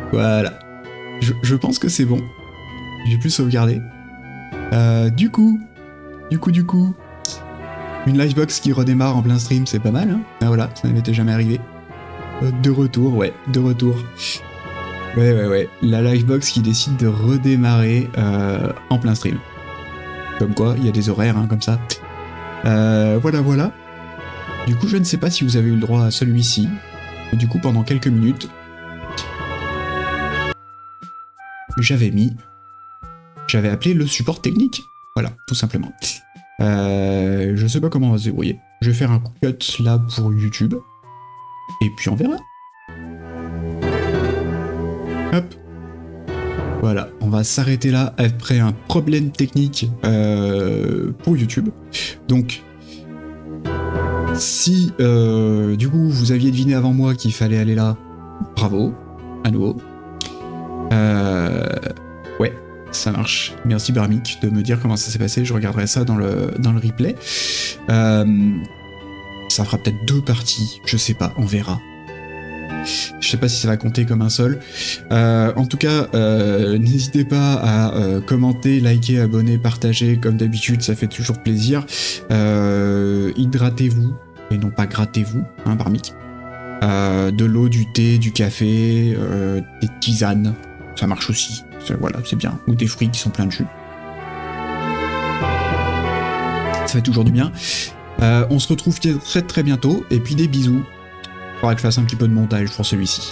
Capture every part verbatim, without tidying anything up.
Voilà. Je, je pense que c'est bon. J'ai pu sauvegarder. Euh, du coup, du coup, du coup, une livebox qui redémarre en plein stream, c'est pas mal. Hein, ah, voilà, ça n'avait jamais arrivé. Euh, de retour, ouais, de retour. Ouais, ouais, ouais. La livebox qui décide de redémarrer euh, en plein stream. Comme quoi, il y a des horaires, hein, comme ça. Euh, voilà, voilà. Du coup, je ne sais pas si vous avez eu le droit à celui-ci. Du coup, pendant quelques minutes, j'avais mis... J'avais appelé le support technique. Voilà, tout simplement. Euh, je sais pas comment on va se débrouiller. Je vais faire un cut là pour YouTube. Et puis on verra. Hop. Voilà, on va s'arrêter là après un problème technique euh, pour YouTube. Donc, si euh, du coup vous aviez deviné avant moi qu'il fallait aller là, bravo, à nouveau. Euh, ouais, ça marche. Merci Barmic de me dire comment ça s'est passé, je regarderai ça dans le, dans le replay. Euh, ça fera peut-être deux parties, je sais pas, on verra. Je sais pas si ça va compter comme un seul. Euh, en tout cas, euh, n'hésitez pas à euh, commenter, liker, abonner, partager, comme d'habitude, ça fait toujours plaisir. Euh, hydratez-vous, et non pas grattez-vous, hein, Barmic. Euh, de l'eau, du thé, du café, euh, des tisanes, ça marche aussi. Voilà, c'est bien. Ou des fruits qui sont pleins de jus. Ça fait toujours du bien. Euh, on se retrouve très très bientôt, et puis des bisous. Il faudra que je fasse un petit peu de montage pour celui-ci.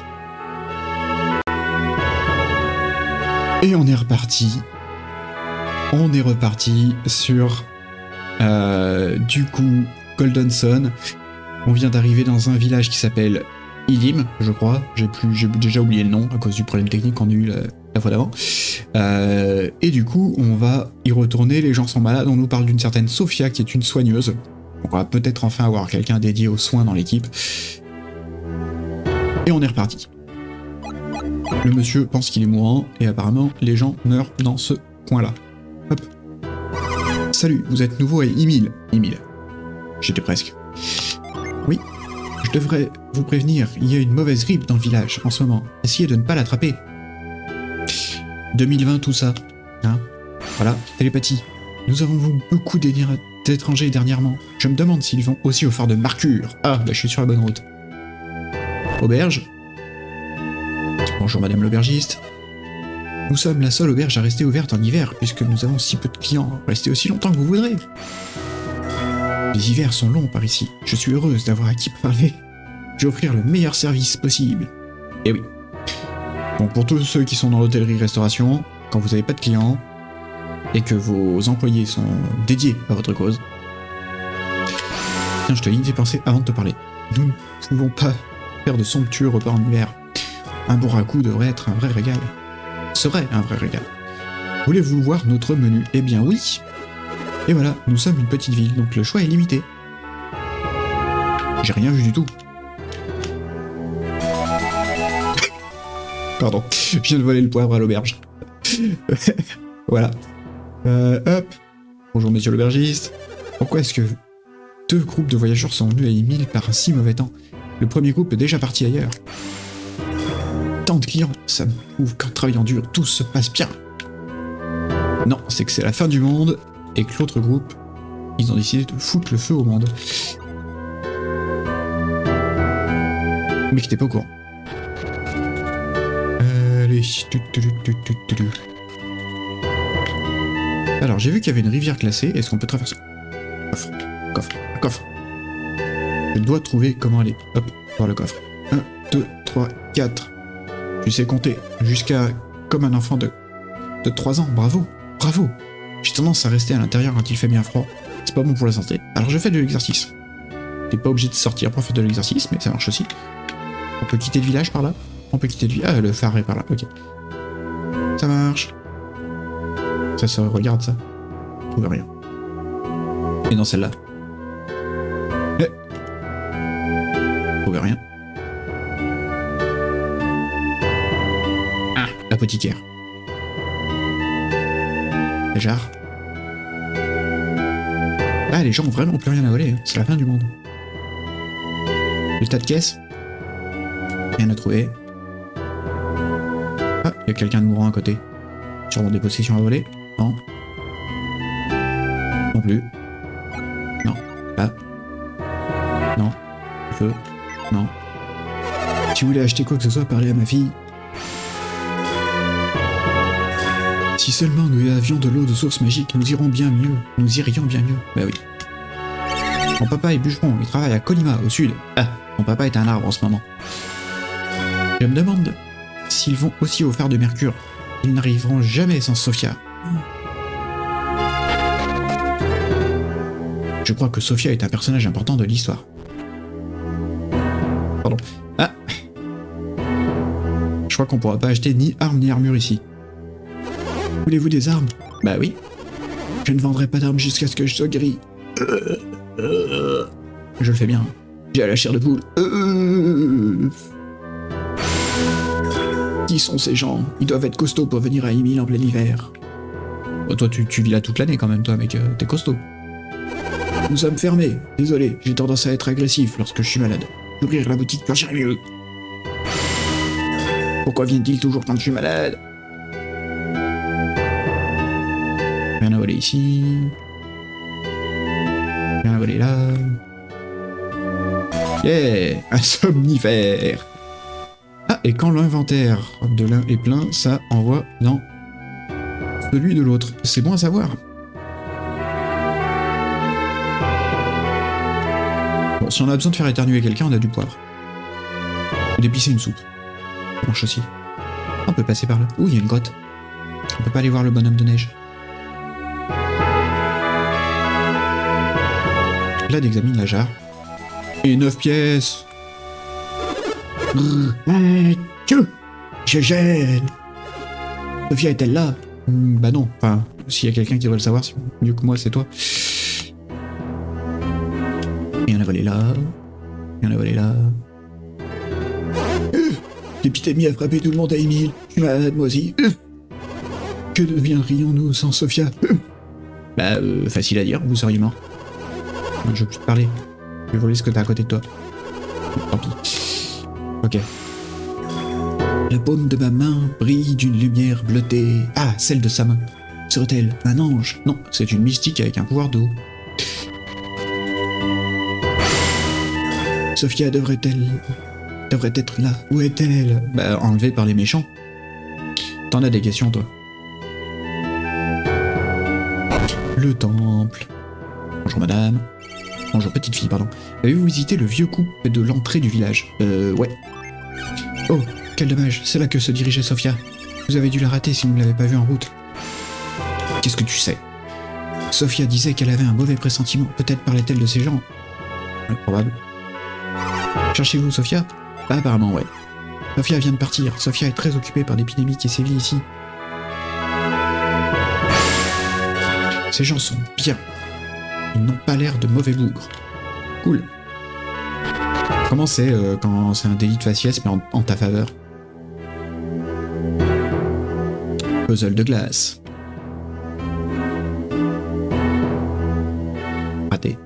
Et on est reparti. On est reparti sur euh, du coup Golden Sun. On vient d'arriver dans un village qui s'appelle Ilim, je crois. J'ai plus, j'ai déjà oublié le nom à cause du problème technique qu'on a eu la, la fois d'avant. Euh, et du coup, on va y retourner. Les gens sont malades. On nous parle d'une certaine Sophia qui est une soigneuse. On va peut-être enfin avoir quelqu'un dédié aux soins dans l'équipe. Et on est reparti. Le monsieur pense qu'il est mourant, et apparemment, les gens meurent dans ce coin-là. Hop. Salut, vous êtes nouveau à Emile. Emile. J'étais presque. Oui, je devrais vous prévenir, il y a une mauvaise grippe dans le village en ce moment. Essayez de ne pas l'attraper. deux mille vingt, tout ça. Hein? Voilà, télépathie. Nous avons vu beaucoup d'étrangers dernièrement. Je me demande s'ils vont aussi au phare de Mercure. Ah, bah je suis sur la bonne route. Auberge. Bonjour madame l'aubergiste. Nous sommes la seule auberge à rester ouverte en hiver, puisque nous avons si peu de clients. Restez aussi longtemps que vous voudrez. Les hivers sont longs par ici. Je suis heureuse d'avoir à qui parler. Je vais offrir le meilleur service possible. Et oui. Donc pour tous ceux qui sont dans l'hôtellerie-restauration, quand vous n'avez pas de clients, et que vos employés sont dédiés à votre cause, tiens, je te l'ai pensé avant de te parler. Nous ne pouvons pas faire de somptueux repas en hiver. Un bon ragoût devrait être un vrai régal. Serait un vrai régal. Voulez-vous voir notre menu? Eh bien oui. Et voilà, nous sommes une petite ville, donc le choix est limité. J'ai rien vu du tout. Pardon, je viens de voler le poivre à l'auberge. Voilà. Euh, hop. Bonjour monsieur l'aubergiste. Pourquoi est-ce que deux groupes de voyageurs sont venus à Emile par un si mauvais temps? Le premier groupe est déjà parti ailleurs. Tant de clients, ça me prouve qu'en travaillant dur, tout se passe bien. Non, c'est que c'est la fin du monde, et que l'autre groupe, ils ont décidé de foutre le feu au monde. Mais que t'es pas au courant. Allez. Alors, j'ai vu qu'il y avait une rivière classée, est-ce qu'on peut traverser? Coffre, coffre, coffre. Je dois trouver comment aller. Hop, voir le coffre. un, deux, trois, quatre. Tu sais compter, jusqu'à comme un enfant de, de trois ans, bravo, bravo. J'ai tendance à rester à l'intérieur quand il fait bien froid, c'est pas bon pour la santé, alors je fais de l'exercice. T'es pas obligé de sortir pour faire de l'exercice, mais ça marche aussi. On peut quitter le village par là? On peut quitter le village, ah le phare est par là, ok. Ça marche. Ça se regarde ça. Je trouve rien. Et dans celle-là. Eh. Je trouve rien. Apothicaire. La jarre. Ah, les gens ont vraiment plus rien à voler, hein. C'est la fin du monde. Le tas de caisses. Rien à trouver. Il y a quelqu'un de mourant à côté. Sûrement des possessions à voler. Non. Non plus. Non. Là. Non. Le feu. Non. Si vous voulez acheter quoi que ce soit, parlez à ma fille. Si seulement nous avions de l'eau de source magique, nous irons bien mieux. Nous irions bien mieux. Bah oui. Mon papa est bûcheron, il travaille à Colima, au sud. Ah, mon papa est un arbre en ce moment. Je me demande s'ils vont aussi au phare de Mercure. Ils n'arriveront jamais sans Sophia. Je crois que Sophia est un personnage important de l'histoire. Pardon. Ah. Je crois qu'on pourra pas acheter ni armes ni armure ici. Voulez-vous des armes? Bah oui. Je ne vendrai pas d'armes jusqu'à ce que je sois guéri. Euh, euh, je le fais bien. J'ai la chair de poule. Euh, Qui sont ces gens? Ils doivent être costauds pour venir à Emile en plein hiver. Oh, toi, tu, tu vis là toute l'année quand même, toi, mec. Euh, T'es costaud. Nous sommes fermés. Désolé, j'ai tendance à être agressif lorsque je suis malade. Ouvrir la boutique, quand j'irai mieux. Pourquoi viennent-ils toujours quand je suis malade? Rien à voler ici. Rien à voler là. Yeah, un somnifère. Ah, et quand l'inventaire de l'un est plein, ça envoie dans celui de l'autre. C'est bon à savoir. Bon, si on a besoin de faire éternuer quelqu'un, on a du poivre. Ou d'épicer une soupe. Ça marche aussi. On peut passer par là. Ouh, il y a une grotte. On peut pas aller voir le bonhomme de neige. Là, d'examine la jarre. Et neuf pièces. Je gêne. Sophia est-elle là? mmh, Bah non. Enfin, s'il y a quelqu'un qui doit le savoir, mieux que moi, c'est toi. Rien à voler là. Rien à voler là. Euh, L'épidémie a frappé tout le monde à Emile. Je suis malade, moi aussi. Euh, que deviendrions-nous sans Sophia? euh, Bah, euh, facile à dire, vous seriez mort. Non, je veux plus te parler. Je vais voler ce que t'as à côté de toi. Tant pis. Ok. La paume de ma main brille d'une lumière bleutée. Ah, celle de sa main. Serait-elle un ange? Non, c'est une mystique avec un pouvoir d'eau. Sophia devrait-elle... devrait être là. Où est-elle? Bah, enlevée par les méchants. T'en as des questions, toi. Le temple. Bonjour, madame. Bonjour, petite fille, pardon. Avez-vous visité le vieux couple de l'entrée du village? Euh, ouais. Oh, quel dommage, c'est là que se dirigeait Sophia. Vous avez dû la rater si vous ne l'avez pas vue en route. Qu'est-ce que tu sais? Sophia disait qu'elle avait un mauvais pressentiment. Peut-être parlait-elle de ces gens. Ouais, probable. Cherchez-vous Sophia? Bah, apparemment, ouais. Sophia vient de partir. Sophia est très occupée par l'épidémie qui sévit ici. Ces gens sont bien. Ils n'ont pas l'air de mauvais bougres. Cool. Comment c'est euh, quand c'est un délit de faciès mais en, en ta faveur? Puzzle de glace. Raté.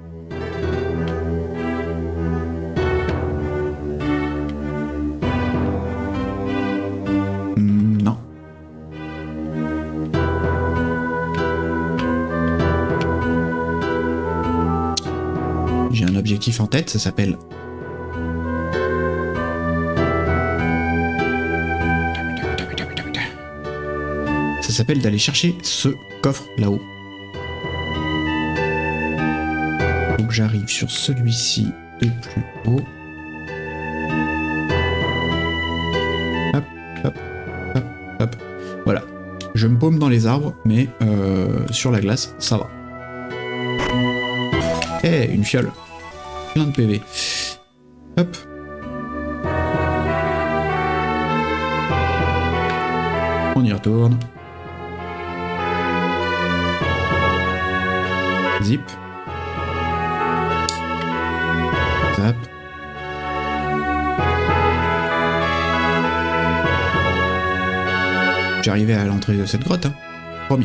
Mm, non. J'ai un objectif en tête, ça s'appelle... Ça s'appelle d'aller chercher ce coffre là-haut. Donc j'arrive sur celui-ci de plus haut. Hop, hop, hop, hop. Voilà. Je me paume dans les arbres, mais euh, sur la glace, ça va. Eh, hey, une fiole. Plein de P V. Hop. On y retourne. Zip. Zap. J'arrivais à l'entrée de cette grotte, hein. Promis.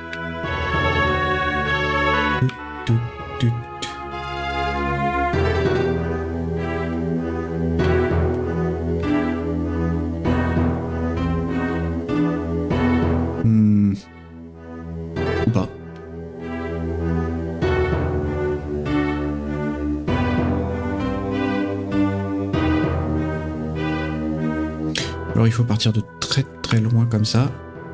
Tout, tout, tout. Alors il faut partir de très très loin comme ça.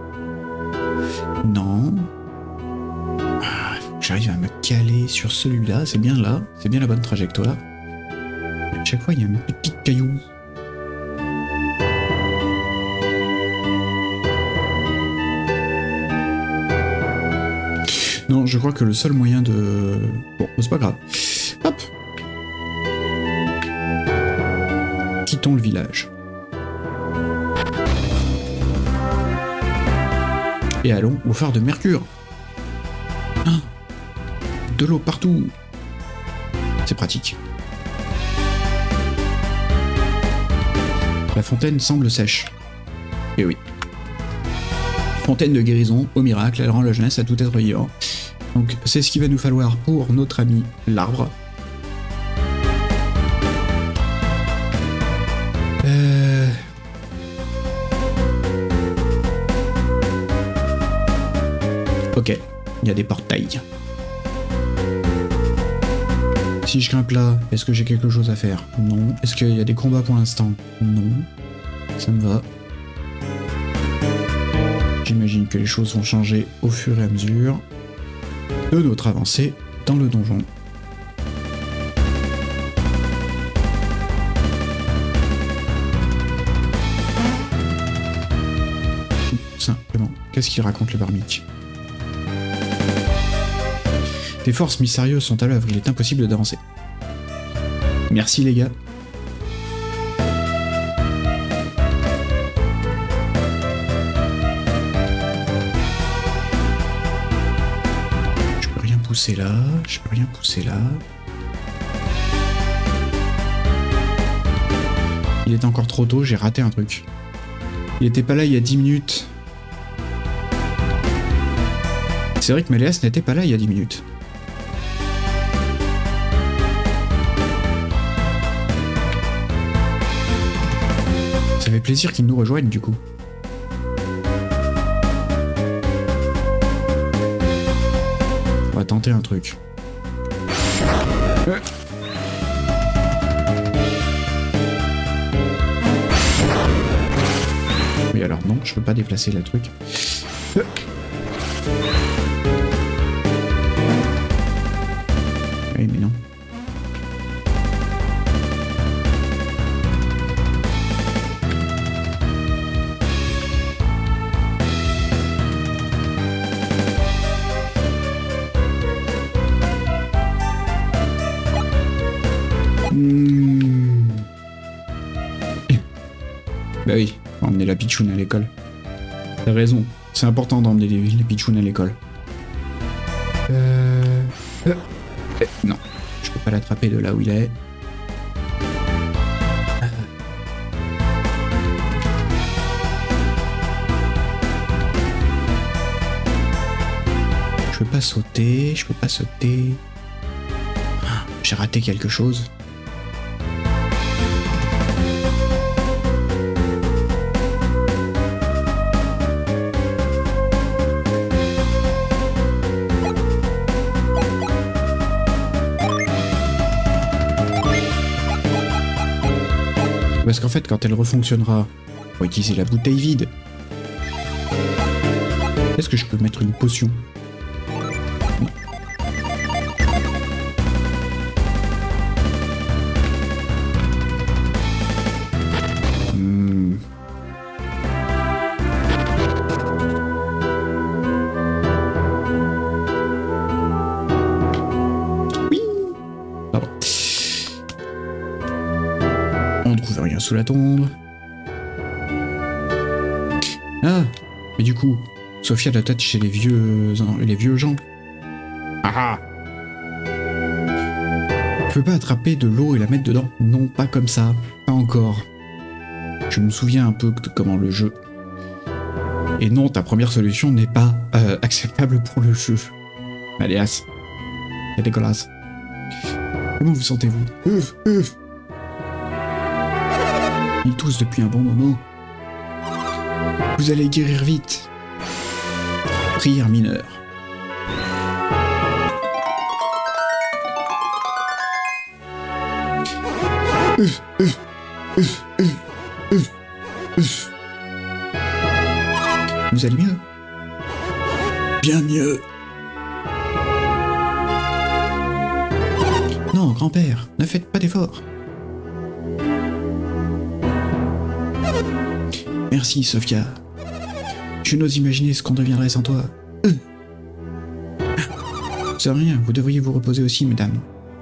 Non. Ah, j'arrive à me caler sur celui-là, c'est bien là, c'est bien la bonne trajectoire. À chaque fois il y a un petit caillou. Non, je crois que le seul moyen de... Bon, c'est pas grave. Hop. Quittons le village. Et allons au phare de Mercure. Ah, de l'eau partout. C'est pratique. La fontaine semble sèche. Eh oui. Fontaine de guérison, au miracle, elle rend la jeunesse à tout être vivant. Donc c'est ce qu'il va nous falloir pour notre ami l'arbre. Euh... Ok, il y a des portails. Si je grimpe là, est-ce que j'ai quelque chose à faire? Non. Est-ce qu'il y a des combats pour l'instant? Non. Ça me va. J'imagine que les choses vont changer au fur et à mesure de notre avancée dans le donjon. Simplement, qu'est-ce qu'il raconte le barmique? Des forces mystérieuses sont à l'œuvre, il est impossible d'avancer. Merci les gars. Pousser là, je peux rien pousser là. Il est encore trop tôt, j'ai raté un truc. Il était pas là il y a dix minutes. C'est vrai que Méléas n'était pas là il y a dix minutes. Ça fait plaisir qu'il nous rejoigne du coup. On va tenter un truc. Euh. Oui alors non, je peux pas déplacer le truc. Euh. Oui mais non. Bah oui, faut emmener la pitchoune à l'école. T'as raison, c'est important d'emmener les, les pitchounes à l'école. Euh... euh... Non, je peux pas l'attraper de là où il est. Je peux pas sauter, je peux pas sauter. J'ai raté quelque chose. Parce qu'en fait, quand elle refonctionnera, faut utiliser la bouteille vide. Est-ce que je peux mettre une potion? Non. Hmm. Oui. Pardon. On ne trouve rien sous la tombe. Ah, mais du coup, Sophia doit être chez les vieux, les vieux gens. Ah ah. Je peux pas attraper de l'eau et la mettre dedans. Non, pas comme ça. Pas encore. Je me souviens un peu de comment le jeu. Et non, ta première solution n'est pas euh, acceptable pour le jeu. Méléas. C'est dégueulasse. Comment vous sentez-vous? Ouf, ouf. Il tousse depuis un bon moment. Vous allez guérir vite. Prière mineure. Uf, uf, uf, uf, uf, uf. Vous allez mieux? Bien mieux. Non, grand-père, ne faites pas d'efforts. Merci, Sophia. Je n'ose imaginer ce qu'on deviendrait sans toi. Euh. C'est rien, vous devriez vous reposer aussi, mesdames.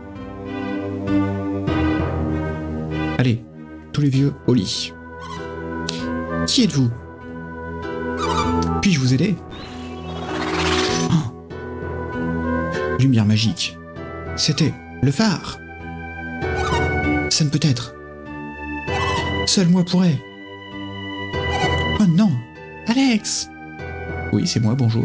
Allez, tous les vieux au lit. Qui êtes-vous? Puis-je vous aider? Oh. Lumière magique. C'était le phare. Ça ne peut être. Seul moi pourrais. Oh non, Alex. Oui, c'est moi, bonjour.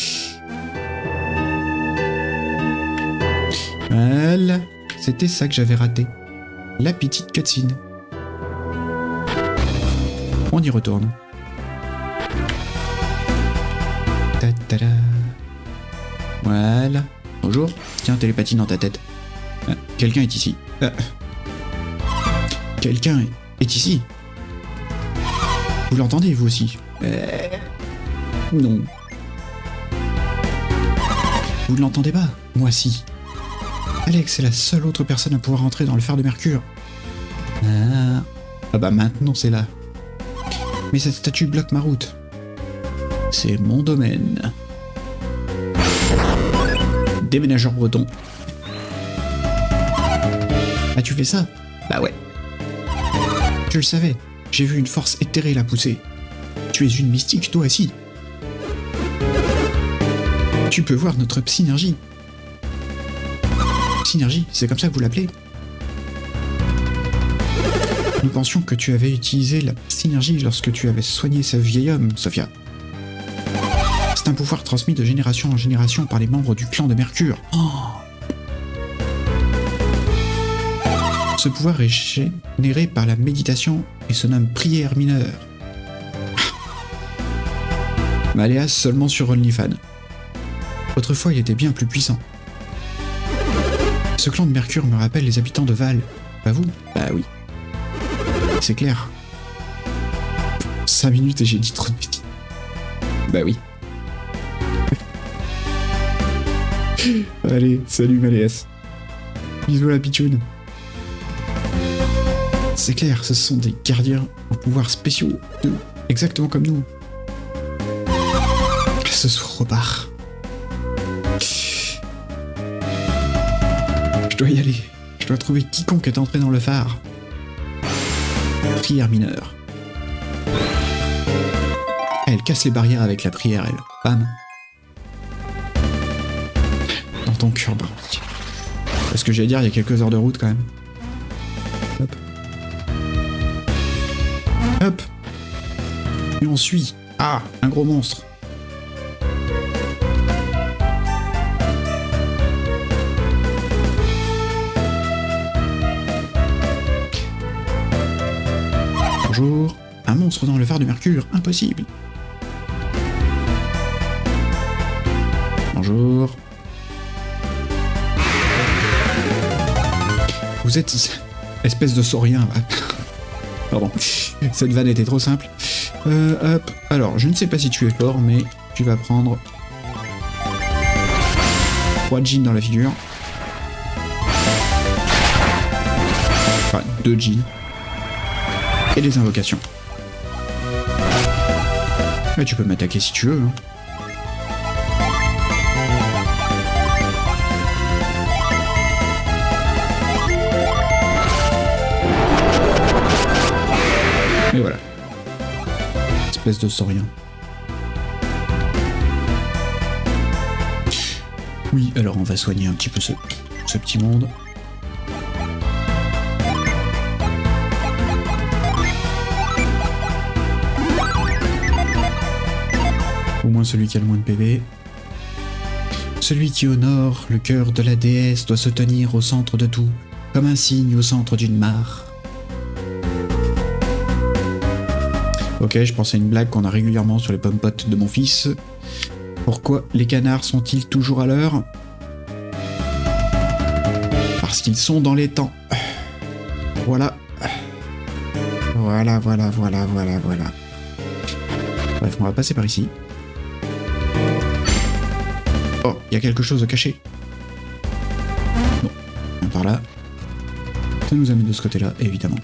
Voilà, c'était ça que j'avais raté. La petite cutscene. On y retourne. Ta-ta-da. Voilà. Bonjour. Tiens, télépathie dans ta tête. Ah, quelqu'un est ici. Ah. Quelqu'un est ici. Vous l'entendez, vous aussi? euh... Non. Vous ne l'entendez pas? Moi si. Alex est la seule autre personne à pouvoir entrer dans le phare de Mercure. Ah, ah bah maintenant c'est là. Mais cette statue bloque ma route. C'est mon domaine. Déménageur breton. As-tu fait ça? Bah ouais. Je le savais. J'ai vu une force éthérée la pousser. Tu es une mystique, toi aussi. Tu peux voir notre synergie. Synergie, c'est comme ça que vous l'appelez? Nous pensions que tu avais utilisé la synergie lorsque tu avais soigné ce vieil homme, Sophia. C'est un pouvoir transmis de génération en génération par les membres du clan de Mercure. Oh. Ce pouvoir est généré par la méditation et se nomme prière mineure. Maléas seulement sur OnlyFans. Autrefois, il était bien plus puissant. Ce clan de Mercure me rappelle les habitants de Val. Pas vous? Bah oui. C'est clair. Cinq minutes et j'ai dit trop de bêtises. Bah oui. Allez, salut Maléas. Bisous la pitchoune. C'est clair, ce sont des gardiens aux pouvoirs spéciaux. Exactement comme nous. Ce soir repart. Je dois y aller. Je dois trouver quiconque est entré dans le phare. Prière mineure. Elle casse les barrières avec la prière, elle. Bam. Dans ton cœur, Barbie. Parce que j'allais dire, il y a quelques heures de route quand même. Hop. Hop. Et on suit. Ah, un gros monstre. Bonjour. Un monstre dans le phare de Mercure, impossible. Bonjour. Vous êtes... espèce de saurien. Pardon. Cette vanne était trop simple. Euh, hop. Alors, je ne sais pas si tu es fort, mais tu vas prendre... trois jeans dans la figure. Enfin, deux jeans. Et des invocations. Et tu peux m'attaquer si tu veux. Hein. Et voilà. Espèce de saurien. Oui, alors on va soigner un petit peu ce, ce petit monde. Au moins celui qui a le moins de P V. Celui qui honore le cœur de la déesse doit se tenir au centre de tout, comme un cygne au centre d'une mare. Ok, je pensais à une blague qu'on a régulièrement sur les pommes-potes de mon fils. Pourquoi les canards sont-ils toujours à l'heure? Parce qu'ils sont dans les temps. Voilà. Voilà, voilà, voilà, voilà, voilà. Bref, on va passer par ici. Oh, il y a quelque chose de caché. Bon, par là. Ça nous amène de ce côté-là, évidemment.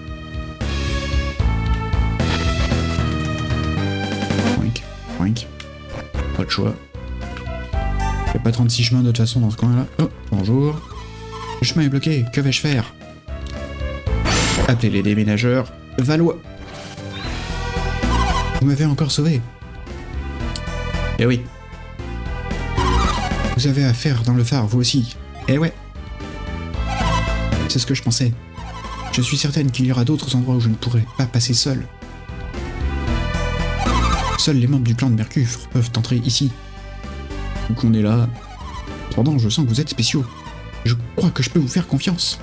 Oink, oink. Pas de choix. Il n'y a pas trente-six chemins de toute façon dans ce coin-là. Oh, bonjour. Le chemin est bloqué, que vais-je faire? Appelez les déménageurs. Valois. Vous m'avez encore sauvé. Eh oui. Vous avez affaire dans le phare, vous aussi. Eh ouais. C'est ce que je pensais. Je suis certaine qu'il y aura d'autres endroits où je ne pourrai pas passer seul. Seuls les membres du clan de Mercure peuvent entrer ici. Donc on est là. Cependant, je sens que vous êtes spéciaux. Je crois que je peux vous faire confiance.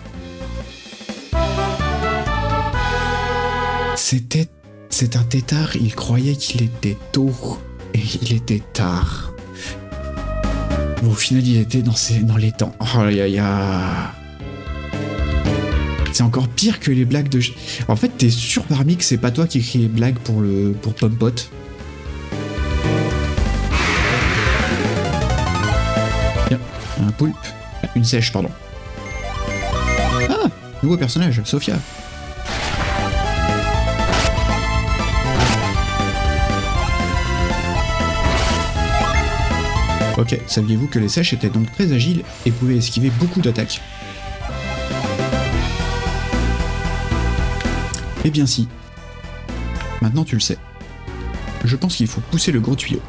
C'était... C'est un tétard, il croyait qu'il était tôt. Et il était tard. Bon, au final, il était dans, ses... dans les temps. Oh, ya ya. C'est encore pire que les blagues de... En fait, t'es sûr parmi que c'est pas toi qui écris les blagues pour le... pour Pompot. Tiens, un poulpe. Une sèche, pardon. Ah, nouveau personnage, Sophia. Ok, saviez-vous que les sèches étaient donc très agiles et pouvaient esquiver beaucoup d'attaques? Eh bien si. Maintenant tu le sais. Je pense qu'il faut pousser le gros tuyau.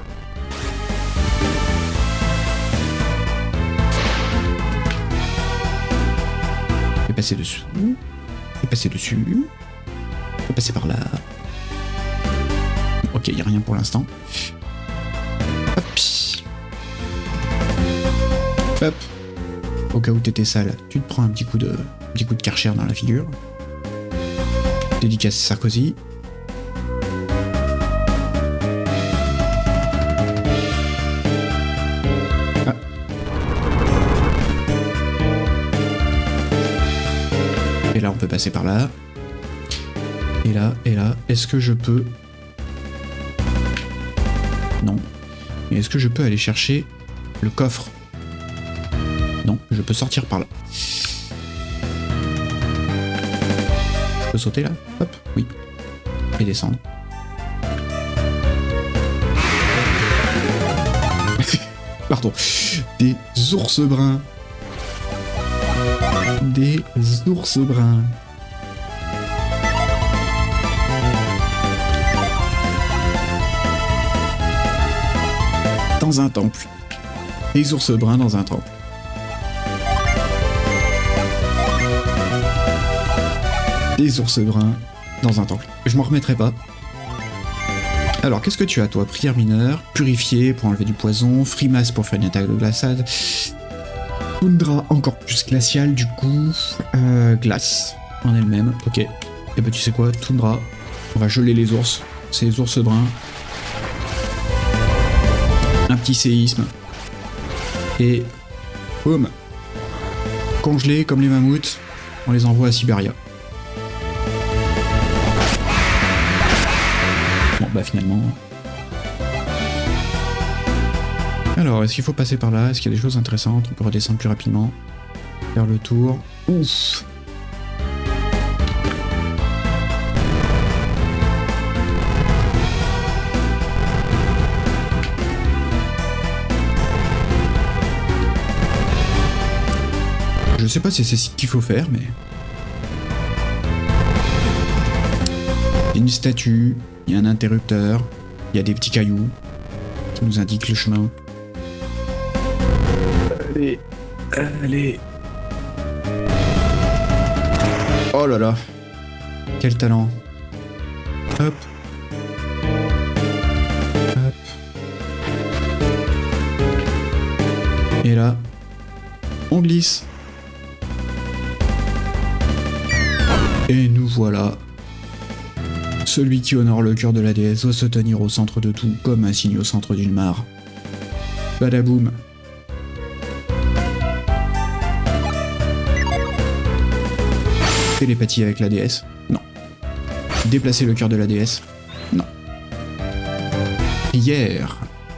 Et passer dessus. Et passer dessus. Et passer par là. Ok, il n'y a rien pour l'instant. Hop. Hop. Au cas où t'étais sale, tu te prends un petit coup de, un petit coup de Karcher dans la figure. Dédicace Sarkozy. Ah. Et là, on peut passer par là. Et là, et là, est-ce que je peux... Non. Mais est-ce que je peux aller chercher le coffre? Non, je peux sortir par là. Je peux sauter là? Hop, oui. Et descendre. Pardon. Des ours bruns. Des ours bruns. Dans un temple. Des ours bruns dans un temple. Des ours bruns dans un temple. Je m'en remettrai pas. Alors, qu'est-ce que tu as, toi? Prière mineure, purifier pour enlever du poison, frimace pour faire une attaque de glaçade, toundra encore plus glacial, du coup, euh, glace en elle-même, ok. Et bah, tu sais quoi, toundra, on va geler les ours, c'est les ours bruns. Un petit séisme. Et, boum, congelés comme les mammouths, on les envoie à Sibéria. Bon, bah finalement... Alors, est-ce qu'il faut passer par là? Est-ce qu'il y a des choses intéressantes? On peut redescendre plus rapidement. Faire le tour. Ouf! Je sais pas si c'est ce qu'il faut faire, mais... Il y a une statue, il y a un interrupteur, il y a des petits cailloux qui nous indiquent le chemin. Allez, allez. Oh là là. Quel talent. Hop. Hop. Et là, on glisse. Et nous voilà. Celui qui honore le cœur de la déesse doit se tenir au centre de tout, comme un signe au centre d'une mare. Badaboum. Télépathie avec la déesse? Non. Déplacer le cœur de la déesse? Non. Prière.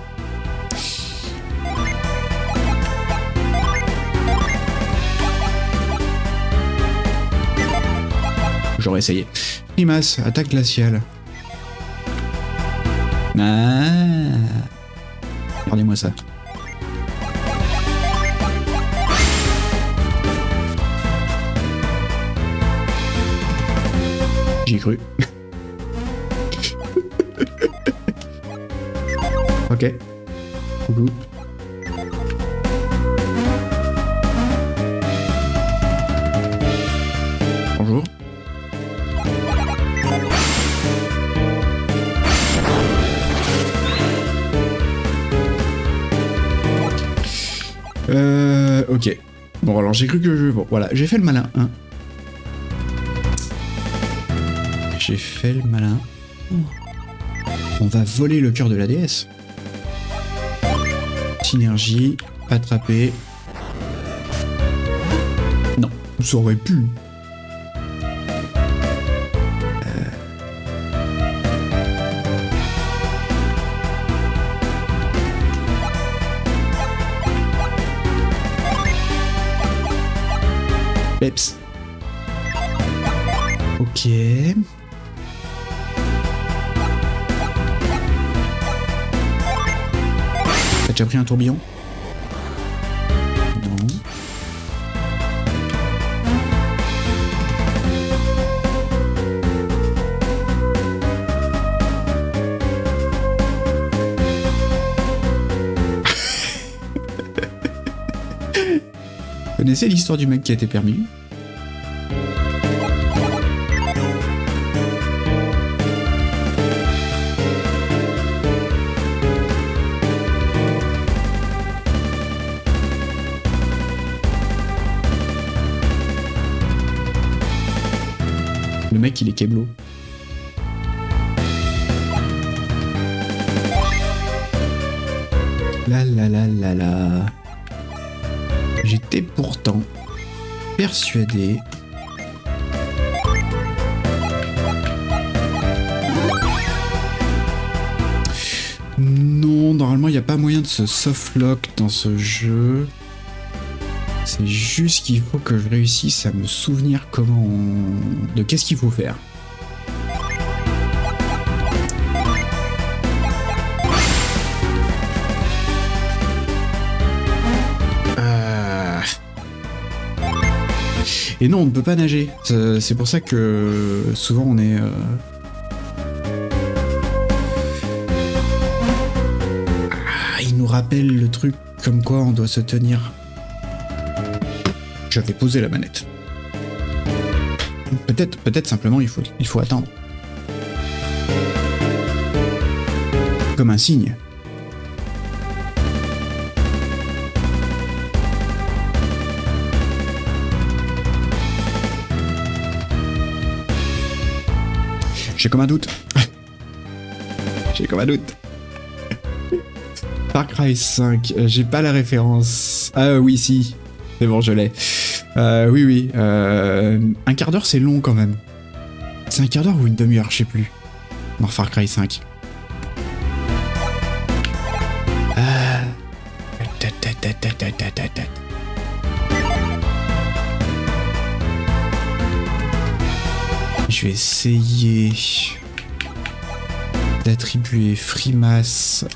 J'aurais essayé. Frimas, attaque glaciale. Ah. Regardez-moi ça. J'y ai cru. Ok. Coucou. Bonjour. Euh, ok. Bon, alors j'ai cru que je... Bon, voilà, j'ai fait le malin. Hein. J'ai fait le malin. On va voler le cœur de la déesse. Synergie, attraper. Non, ça aurait pu. Peps. Ok. T'as déjà pris un tourbillon? Non. Vous connaissez l'histoire du mec qui a été permis? Le mec, il est Keblo. La la la la la. J'étais pourtant persuadé. Non, normalement, il n'y a pas moyen de se softlock dans ce jeu. C'est juste qu'il faut que je réussisse à me souvenir comment on... de qu'est-ce qu'il faut faire. Euh... Et non, on ne peut pas nager. C'est pour ça que souvent on est... Euh... Ah, il nous rappelle le truc comme quoi on doit se tenir... J'avais posé la manette. Peut-être, peut-être simplement il faut, il faut attendre. Comme un signe. J'ai comme un doute. J'ai comme un doute. Far Cry cinq, j'ai pas la référence. Ah oui, si. C'est bon, je l'ai. Euh, oui, oui. Euh, un quart d'heure, c'est long quand même. C'est un quart d'heure ou une demi-heure, je sais plus. Dans Far Cry cinq. Euh... Je vais essayer d'attribuer Frimas.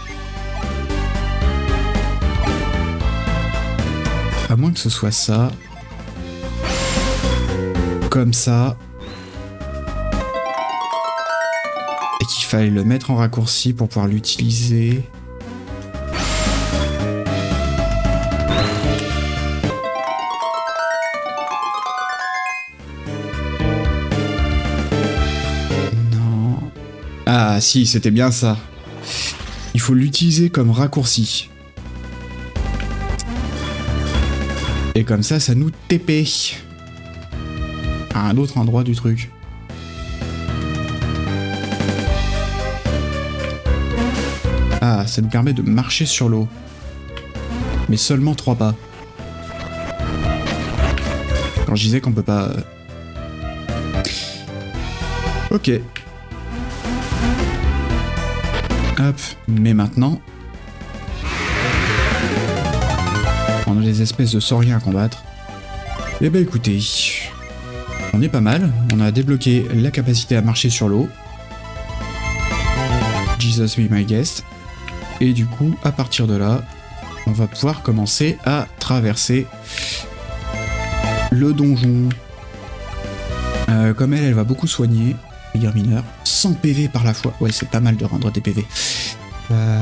À moins que ce soit ça. Comme ça. Et qu'il fallait le mettre en raccourci pour pouvoir l'utiliser. Non. Ah si, c'était bien ça. Il faut l'utiliser comme raccourci. Et comme ça, ça nous T P à un autre endroit du truc. Ah, ça nous permet de marcher sur l'eau. Mais seulement trois pas. Quand je disais qu'on peut pas... Ok. Hop, mais maintenant... On a des espèces de sauriens à combattre. Eh ben écoutez, on est pas mal. On a débloqué la capacité à marcher sur l'eau. Jesus be my guest. Et du coup, à partir de là, on va pouvoir commencer à traverser le donjon. Euh, comme elle, elle va beaucoup soigner les guerres mineures. cent P V par la fois. Ouais, c'est pas mal de rendre des P V. Euh...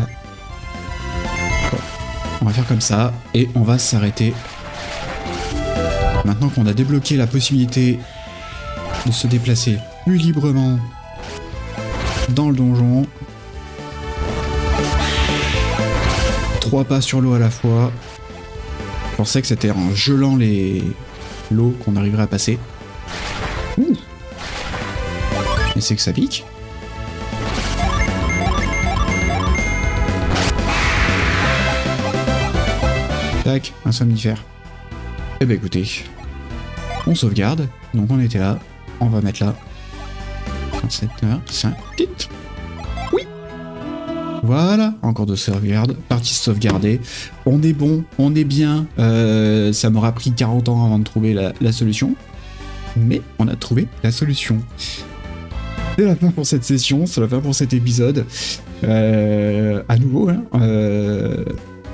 On va faire comme ça et on va s'arrêter. Maintenant qu'on a débloqué la possibilité de se déplacer plus librement dans le donjon. Trois pas sur l'eau à la fois. Je pensais que c'était en gelant les l'eau qu'on arriverait à passer. Ouh. Mais c'est que ça pique. Tac, un somnifère. Eh ben écoutez, on sauvegarde. Donc on était là. On va mettre là. trente-sept heures, cinq, titres. Oui. Voilà, encore de sauvegarde. Partie sauvegardée. On est bon, on est bien. Euh, ça m'aura pris quarante ans avant de trouver la, la solution. Mais on a trouvé la solution. C'est la fin pour cette session, c'est la fin pour cet épisode. Euh, à nouveau, hein. Euh...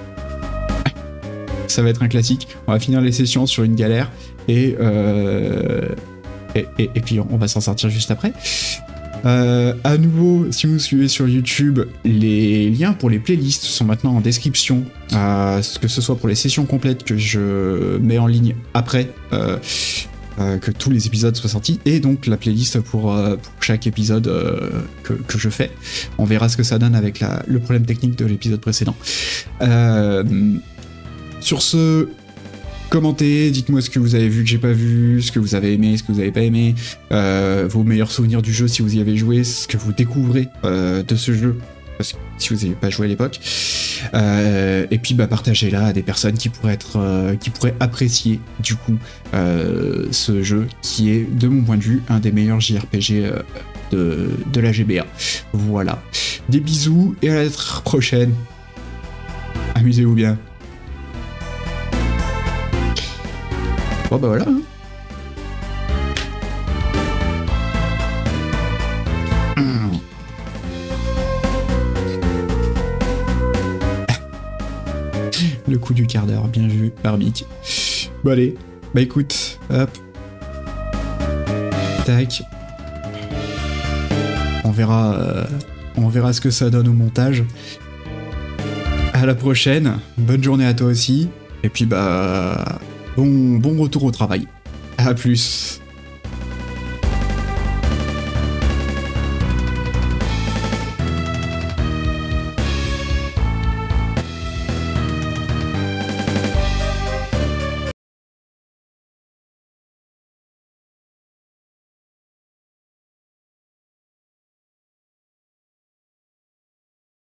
Ça va être un classique. On va finir les sessions sur une galère et, euh, et, et, et puis on va s'en sortir juste après. Euh, à nouveau, si vous suivez sur YouTube, les liens pour les playlists sont maintenant en description, euh, que ce soit pour les sessions complètes que je mets en ligne après euh, euh, que tous les épisodes soient sortis, et donc la playlist pour, euh, pour chaque épisode euh, que, que je fais. On verra ce que ça donne avec la, le problème technique de l'épisode précédent. Euh, Sur ce, commentez, dites-moi ce que vous avez vu que j'ai pas vu, ce que vous avez aimé, ce que vous avez pas aimé, euh, vos meilleurs souvenirs du jeu si vous y avez joué, ce que vous découvrez euh, de ce jeu, parce que si vous n'avez pas joué à l'époque. Euh, et puis bah, partagez-la à des personnes qui pourraient, être, euh, qui pourraient apprécier du coup euh, ce jeu qui est, de mon point de vue, un des meilleurs J R P G euh, de, de la G B A. Voilà. Des bisous et à la prochaine. Amusez-vous bien. Bon bah voilà. Hein. Le coup du quart d'heure, bien vu, Barbic. Bon allez, bah écoute, hop. Tac. On verra, euh, on verra ce que ça donne au montage. À la prochaine, bonne journée à toi aussi. Et puis bah... Bon, bon retour au travail. À plus.